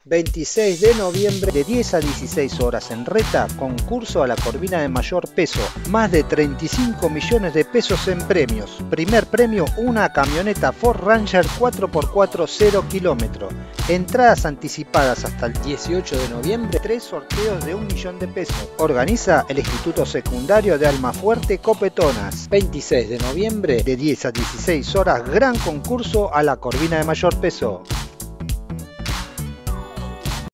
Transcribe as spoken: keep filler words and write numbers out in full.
veintiséis de noviembre de diez a dieciséis horas en Reta, concurso a la corvina de mayor peso. Más de treinta y cinco millones de pesos en premios. Primer premio, una camioneta Ford Ranger cuatro por cuatro cero kilómetros. Entradas anticipadas hasta el dieciocho de noviembre, tres sorteos de un millón de pesos. Organiza el Instituto Secundario de Almafuerte Copetonas. veintiséis de noviembre de diez a dieciséis horas, gran concurso a la corvina de mayor peso.